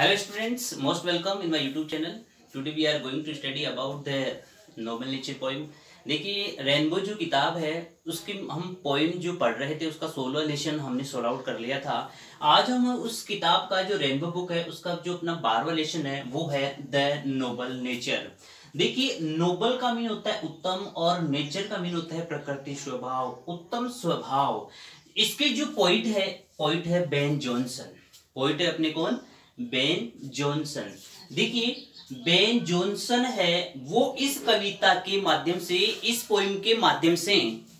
Hello students, most welcome in my YouTube channel. Today we are going to study about the noble nature poem. देखिए rainbow जो किताब है उसकी हम poem जो पढ़ रहे थे उसका 16वां लेसन हमने सॉर्ट आउट कर लिया था। आज हम उस किताब का जो रेनबो बुक है उसका जो अपना 12वां लेसन है वो है द नोबल नेचर। देखिए नोबल का मीन होता है उत्तम और नेचर का मीन होता है प्रकृति स्वभाव, उत्तम स्वभाव। इसके जो पोइट है बेन जॉनसन। पोइट है अपने कौन? Ben Jonson. देखिए बेन जॉनसन है वो इस कविता के माध्यम से, इस पोइम के माध्यम से,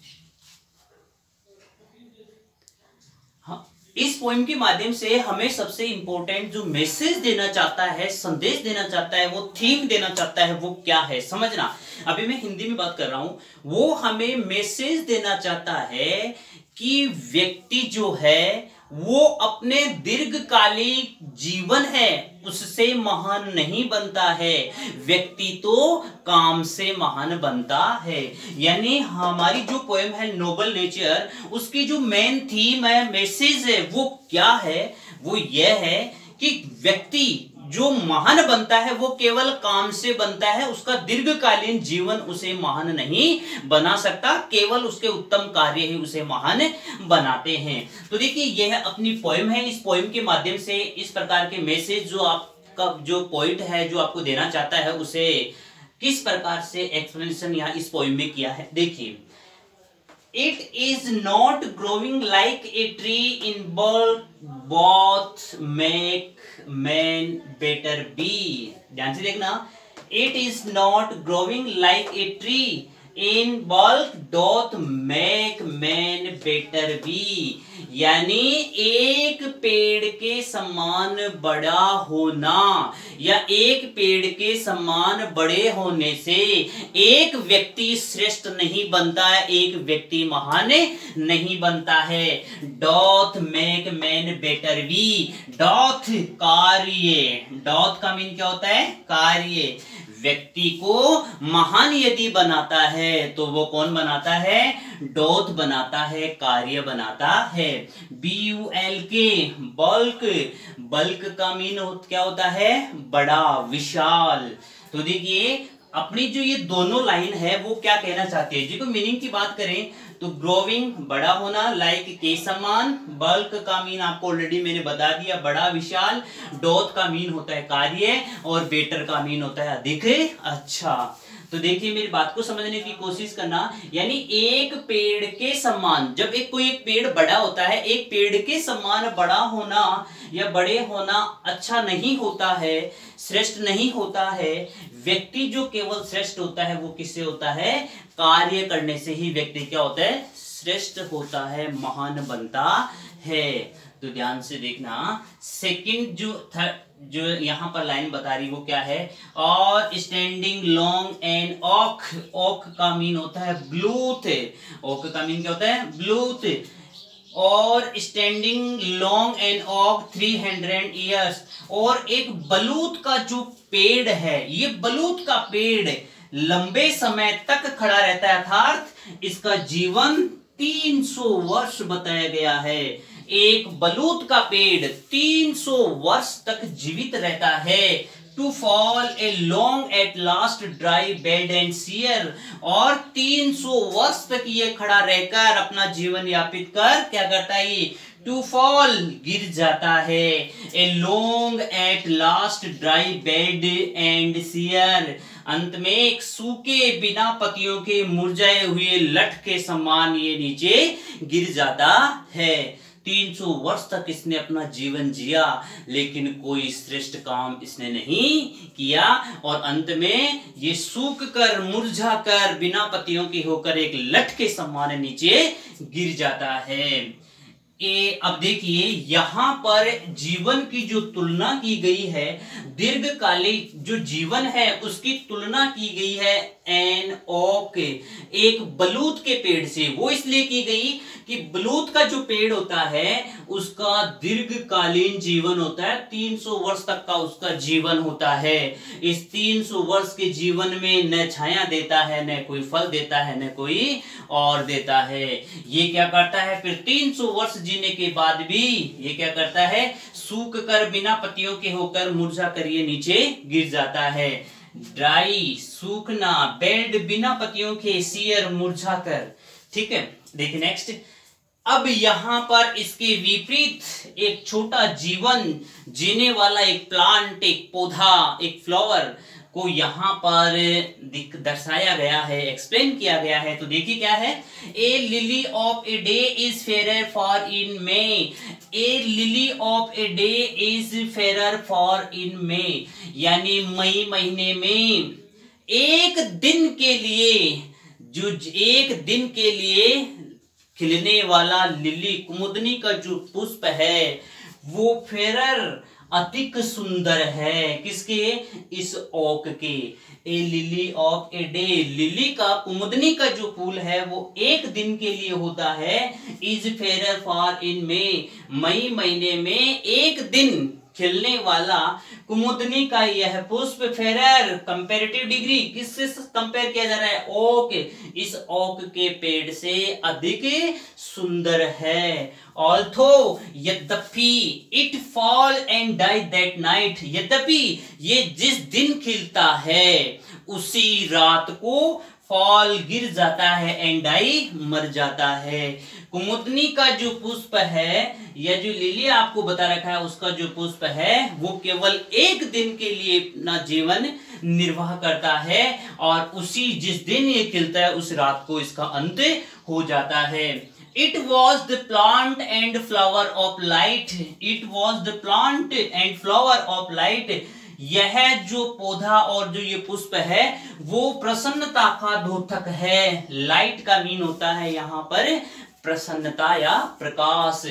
इस पोइम के माध्यम से हमें सबसे इंपॉर्टेंट जो मैसेज देना चाहता है, संदेश देना चाहता है, वो थीम देना चाहता है, वो क्या है समझना। अभी मैं हिंदी में बात कर रहा हूं। वो हमें मैसेज देना चाहता है कि व्यक्ति जो है वो अपने दीर्घकालिक जीवन है उससे महान नहीं बनता है, व्यक्ति तो काम से महान बनता है। यानी हमारी जो पोएम है नोबल नेचर, उसकी जो मेन थीम है, मैसेज है, वो क्या है? वो यह है कि व्यक्ति जो महान बनता है वो केवल काम से बनता है, उसका दीर्घकालीन जीवन उसे महान नहीं बना सकता, केवल उसके उत्तम कार्य ही उसे महान बनाते हैं। तो देखिए यह अपनी पोएम है। इस पोएम के माध्यम से इस प्रकार के मैसेज जो आपका जो पोइट है जो आपको देना चाहता है उसे किस प्रकार से एक्सप्लेनेशन यहाँ इस पोएम में किया है। देखिए It is not growing like a tree in bulk, both make man better be। ध्यान से देखना, It is not growing like a tree in bulk, doth make man better be। यानी एक पेड़ के समान बड़ा होना या एक पेड़ के समान बड़े होने से एक व्यक्ति श्रेष्ठ नहीं बनता है, एक व्यक्ति महान नहीं बनता है। Doth make man better be. Doth कार्य, डॉथ का मीन क्या होता है? कार्य। व्यक्ति को महान यदि बनाता है तो वो कौन बनाता है? डॉथ बनाता है, कार्य बनाता है। BULK बल्क, बल्क का मीन क्या होता है? बड़ा, विशाल। तो देखिए अपनी जो ये दोनों लाइन है वो क्या कहना चाहते हैं जी। को मीनिंग की बात करें तो ग्रोविंग बड़ा होना, लाइक के समान, बल्क का मीन आपको ऑलरेडी मैंने बता दिया बड़ा, विशाल। डॉथ का मीन होता है कार्य और बेटर का मीन होता है अधिक अच्छा। तो देखिए मेरी बात को समझने की कोशिश करना, यानी एक पेड़ के समान, जब कोई एक पेड़ बड़ा होता है, एक पेड़ के समान बड़ा होना या बड़े होना अच्छा नहीं होता है, श्रेष्ठ नहीं होता है। व्यक्ति जो केवल श्रेष्ठ होता है वो किससे होता है? कार्य करने से ही व्यक्ति क्या होता है? श्रेष्ठ होता है, महान बनता है। तो ध्यान से देखना, सेकंड जो यहां पर लाइन बता रही वो क्या है? और स्टैंडिंग लॉन्ग एंड ऑक, ऑक का मीन होता है ब्लूथ। ऑक का मीन क्या होता है? ब्लूथ। और स्टैंडिंग लॉन्ग एंड ऑक 300 ईयर्स। और एक बलूत का जो पेड़ है, ये बलूत का पेड़ लंबे समय तक खड़ा रहता है, अर्थात इसका जीवन 300 वर्ष बताया गया है। एक बलूत का पेड़ 300 वर्ष तक जीवित रहता है। To fall a long at last dry bald and sere. और 300 वर्ष तक ये खड़ा रहकर अपना जीवन यापित कर क्या करता है? ये टू फॉल गिर जाता है। A long at last dry bald and sere. अंत में एक सूखे बिना पतियों के मुरझाए हुए लठ के समान ये नीचे गिर जाता है। 300 वर्ष तक इसने अपना जीवन जिया लेकिन कोई श्रेष्ठ काम इसने नहीं किया और अंत में ये सूख कर, मुरझा कर, बिना पत्तियों के होकर एक लठ के समान नीचे गिर जाता है। अब देखिए यहां पर जीवन की जो तुलना की गई है, दीर्घकालिक जो जीवन है उसकी तुलना की गई है एन ओक, एक बलूत के पेड़ से। वो इसलिए की गई कि बलूत का जो पेड़ होता है उसका दीर्घकालीन जीवन होता है, 300 वर्ष तक का उसका जीवन होता है। इस 300 वर्ष के जीवन में न छाया देता है, न कोई फल देता है, न कोई और देता है। ये क्या करता है फिर 300 वर्ष जीने के बाद भी ये क्या करता है? सूख कर बिना पत्तियों के होकर मुरझा कर ये नीचे गिर जाता है। ड्राई सूखना, बेल्ड बिना पत्तियों के, सियर मुरझा कर। ठीक है, देखिए नेक्स्ट। अब यहां पर इसके विपरीत एक छोटा जीवन जीने वाला एक प्लांट, एक पौधा, एक फ्लावर को यहां पर दर्शाया गया है, एक्सप्लेन किया गया है। तो देखिए क्या है, a lily of a day is fair for in May. A lily of a day is fair for in May, यानी मई महीने में एक दिन के लिए, जो एक दिन के लिए खिलने वाला लिली, कुमुदनी का जो पुष्प है वो फेरर अधिक सुंदर है। किसके? इस ओक के। A lily of a day, lily का, कुमुदनी का जो फूल है वो एक दिन के लिए होता है। Is fairer for in May, मई महीने में एक दिन खिलने वाला कुमुदनी का यह पुष्प फेरर, कंपैरेटिव डिग्री किससे कंपेयर किया जा रहा है? ओक, इस ओक के पेड़ से अधिक सुंदर है। ऑल्थो, यद्यपि, it fall and die that night, यद्यपि ये जिस दिन खिलता है उसी रात को फॉल गिर जाता है, एंड डाई मर जाता है। कुमुदनी का जो पुष्प है, या जो लिली आपको बता रखा है उसका जो पुष्प है वो केवल एक दिन के लिए अपना जीवन निर्वाह करता है, और उसी जिस दिन ये खिलता है उस रात को इसका अंत हो जाता है। It was the plant and flower of light. It was the plant and flower of light. यह जो पौधा और जो ये पुष्प है वो प्रसन्नता का द्योतक है। लाइट का मीन होता है यहाँ पर प्रसन्नता या प्रकाश।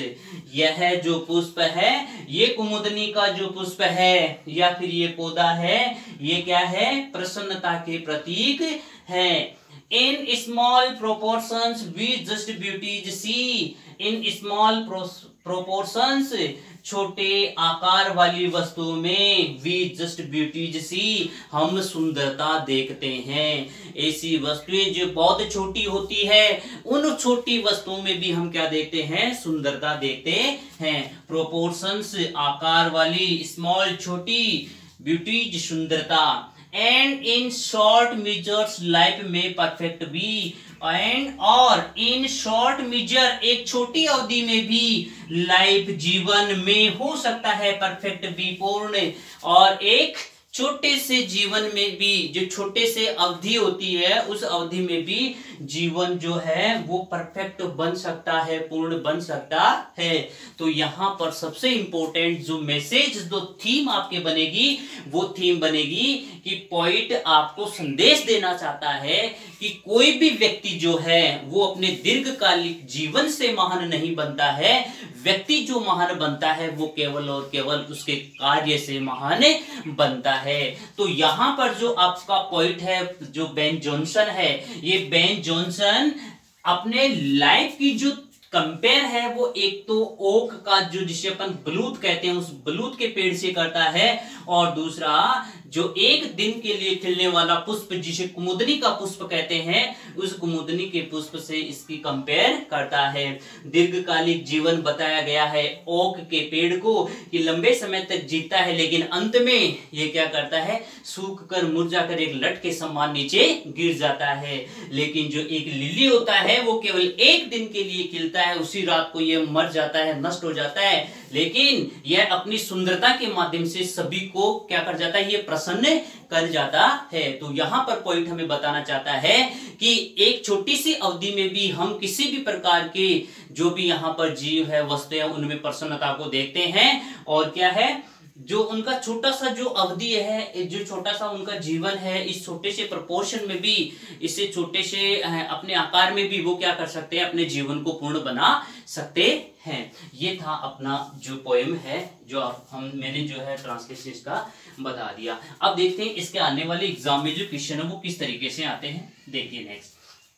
यह जो पुष्प है, ये कुमुदनी का जो पुष्प है या फिर ये पौधा है, ये क्या है? प्रसन्नता के प्रतीक है। In small proportions we just beauties see. In small proportions, छोटे आकार वाली वस्तुओं में we just beauties see, हम सुंदरता देखते हैं। ऐसी वस्तुएं जो बहुत छोटी होती है, उन छोटी वस्तुओं में भी हम क्या देखते हैं? सुंदरता देखते हैं। प्रोपोर्शंस आकार वाली, स्मॉल छोटी, ब्यूटीज सुंदरता। And in short measures life में परफेक्ट बी, एंड और इन शॉर्ट मेजर एक छोटी अवधि में भी लाइफ जीवन में हो सकता है परफेक्ट बी पूर्ण, और एक छोटे से जीवन में भी जो छोटे से अवधि होती है उस अवधि में भी जीवन जो है वो परफेक्ट बन सकता है, पूर्ण बन सकता है। तो यहाँ पर सबसे इंपॉर्टेंट जो मैसेज, जो थीम आपके बनेगी वो थीम बनेगी कि पोइट आपको संदेश देना चाहता है कि कोई भी व्यक्ति जो है वो अपने दीर्घकालिक जीवन से महान नहीं बनता है। व्यक्ति जो महान बनता है वो केवल और केवल उसके कार्य से महान बनता है। तो यहाँ पर जो आपका पॉइंट है, जो बेन जॉनसन है, ये बेन जॉनसन अपने लाइफ की जो कंपेयर है वो एक तो ओक का जो जिसे अपन बलूत कहते हैं उस बलूत के पेड़ से करता है, और दूसरा जो एक दिन के लिए खिलने वाला पुष्प जिसे कुमुदनी का पुष्प कहते हैं उस कुमुदनी के पुष्प से इसकी कंपेयर करता है। दीर्घकालिक जीवन बताया गया है ओक के पेड़ को कि लंबे समय तक जीता है, लेकिन अंत में ये क्या करता है? सूख कर मुरझा कर एक लट के समान नीचे गिर जाता है। लेकिन जो एक लिली होता है वो केवल एक दिन के लिए खिलता है, उसी रात को ये मर जाता है, नष्ट हो जाता है, लेकिन यह अपनी सुंदरता के माध्यम से सभी को क्या कर जाता है? ये प्रसन्न कर जाता है। तो यहाँ पर पॉइंट हमें बताना चाहता है कि एक छोटी सी अवधि में भी हम किसी भी प्रकार के जो भी यहाँ पर जीव है, वस्तु है, उनमें प्रसन्नता को देखते हैं। और क्या है, जो उनका छोटा सा जो अवधि है, जो छोटा सा उनका जीवन है, इस छोटे से प्रोपोर्शन में भी, इससे छोटे से अपने आकार में भी वो क्या कर सकते हैं? अपने जीवन को पूर्ण बना सकते हैं। ये था अपना जो पोएम है, जो मैंने जो है ट्रांसलेशन इसका बता दिया। अब देखते हैं इसके आने वाले एग्जाम में जो क्वेश्चन है वो किस तरीके से आते हैं। देखिए नेक्स्ट।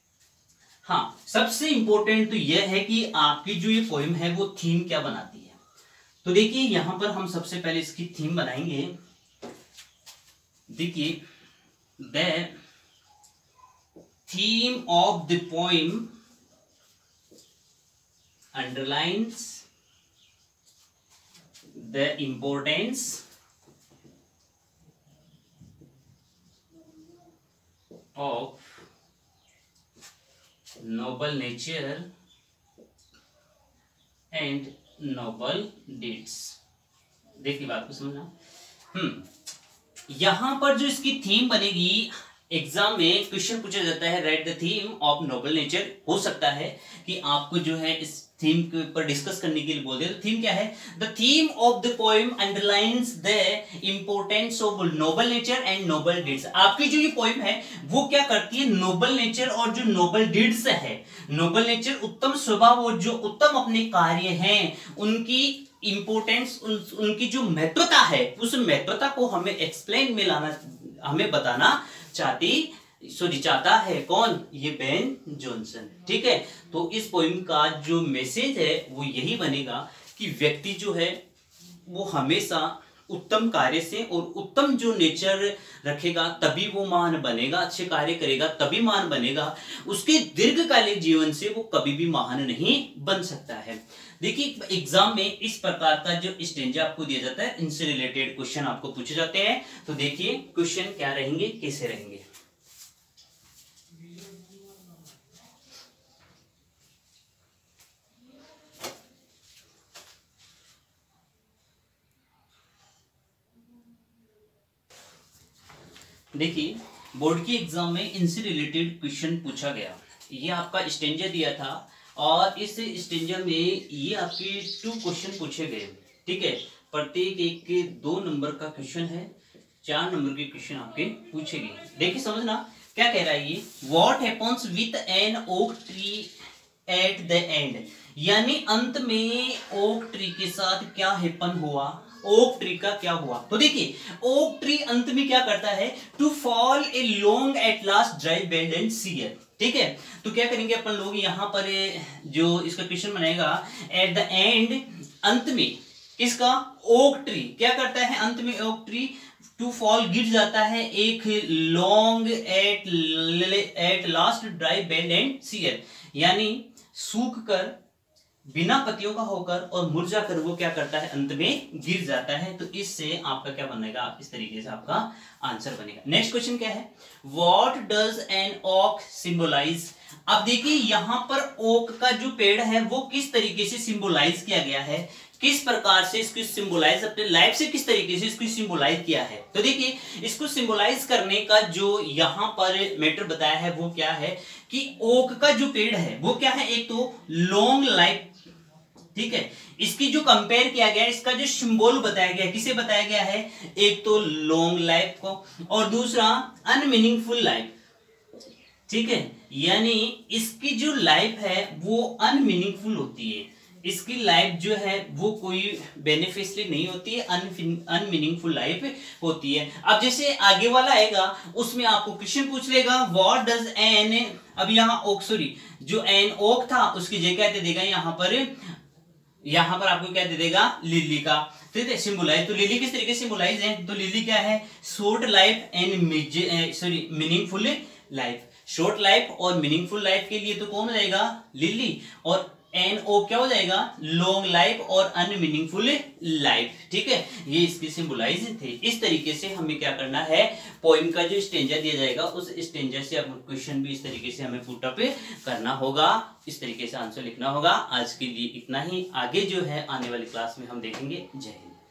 हाँ, सबसे इंपॉर्टेंट तो यह है कि आपकी जो ये पोएम है वो थीम क्या बनाती है। तो देखिए यहां पर हम सबसे पहले इसकी थीम बनाएंगे। देखिए, the theme of the poem underlines the importance of noble nature and noble deeds. देखिए बात को समझना। यहां पर जो इसकी थीम बनेगी, एग्जाम में क्वेश्चन पूछा जाता है write the theme of noble nature. हो सकता है कि आपको जो है इस थीम के ऊपर डिस्कस करने के लिए बोल दे। तो थीम क्या है? The theme of the poem underlines the importance of noble nature and noble deeds. आपकी जो ये पोएम है वो क्या करती है? नोबल नेचर और जो नोबल डीड्स है, नोबल नेचर उत्तम स्वभाव और जो उत्तम अपने कार्य हैं उनकी इंपोर्टेंस, उनकी जो महत्वता है, उस महत्वता को हमें एक्सप्लेन में लाना, हमें बताना चाहता है। कौन? ये बेन जॉनसन। ठीक है, तो इस पोएम का जो मैसेज है वो यही बनेगा कि व्यक्ति जो है वो हमेशा उत्तम कार्य से और उत्तम जो नेचर रखेगा तभी वो महान बनेगा, अच्छे कार्य करेगा तभी महान बनेगा। उसके दीर्घकालिक जीवन से वो कभी भी महान नहीं बन सकता है। देखिए एग्जाम में इस प्रकार का जो स्टेंजा आपको दिया जाता है, इनसे रिलेटेड क्वेश्चन आपको पूछे जाते हैं। तो देखिए क्वेश्चन क्या रहेंगे, कैसे रहेंगे। देखिए बोर्ड की एग्जाम में इनसे रिलेटेड क्वेश्चन पूछा गया। ये आपका स्टेंजा दिया था और इस स्टेंजा में ये आपके 2 क्वेश्चन पूछे गए। ठीक है, प्रत्येक एक के 2 नंबर का क्वेश्चन है, 4 नंबर के क्वेश्चन आपके पूछे गए। देखिए समझना क्या कह रहा है ये। What happens with an oak tree at the end, यानी अंत में ओक ट्री के साथ क्या हैपन हुआ, ओक ट्री का क्या हुआ। तो देखिए ओक ट्री अंत में क्या करता है? To fall a long at last dry bend and sere. ठीक है, तो क्या करेंगे अपन लोग यहाँ पर जो इसका क्वेश्चन बनाएगा, एट द एंड, अंत में इसका ओक ट्री क्या करता है? अंत में ओक ट्री टू फॉल गिर जाता है एक long at last dry bend and sere, यानी सूख कर बिना पत्तियों का होकर और मुरझा कर वो क्या करता है? अंत में गिर जाता है। तो इससे आपका क्या बनेगा? इस तरीके से आपका आंसर बनेगा। नेक्स्ट क्वेश्चन क्या है? What does an oak symbolise. अब देखिए यहां पर ओक का जो पेड़ है वो किस तरीके से सिंबलाइज किया गया है, किस प्रकार से इसको सिंबलाइज, अपने लाइफ से किस तरीके से इसको सिंबलाइज किया है। तो देखिए इसको सिंबलाइज करने का जो यहां पर मैटर बताया है वो क्या है कि ओक का जो पेड़ है वो क्या है? एक तो लॉन्ग लाइफ, ठीक है, इसकी जो कंपेयर किया गया, इसका जो सिंबल बताया गया, किसे बताया गया है? एक तो लॉन्ग लाइफ को और दूसरा अनमीनिंगफुल लाइफ। ठीक है, यानी इसकी जो लाइफ है वो अनमीनिंगफुल होती है, इसकी लाइफ जो है वो कोई बेनिफिशियरी नहीं होती है, अनमीनिंगफुल लाइफ होती है। अब जैसे आगे वाला आएगा उसमें आपको क्वेश्चन पूछ लेगा व्हाट डज एन, अब यहाँ ओक, सॉरी, जो एन ओक था उसकी जगह क्या दे देगा यहाँ पर आपको क्या दे देगा? लिली का। ठीक है, सिंबलाइज। तो लिली किस तरीके से सिंबलाइज है? तो लिली क्या है? Short life and meaningful life. Short life और मीनिंगफुल लाइफ के लिए तो कौन हो जाएगा? लिली। और एन ओ क्या हो जाएगा? लॉन्ग लाइफ और अनमीनिंगफुल लाइफ। ठीक है, ये इसके सिंबलाइज थे। इस तरीके से हमें क्या करना है? पोएम का जो स्टेंजा दिया जाएगा उस स्टेंजा से अब क्वेश्चन भी इस तरीके से हमें पुट अप करना होगा, इस तरीके से आंसर लिखना होगा। आज के लिए इतना ही, आगे जो है आने वाली क्लास में हम देखेंगे। जय हिंद।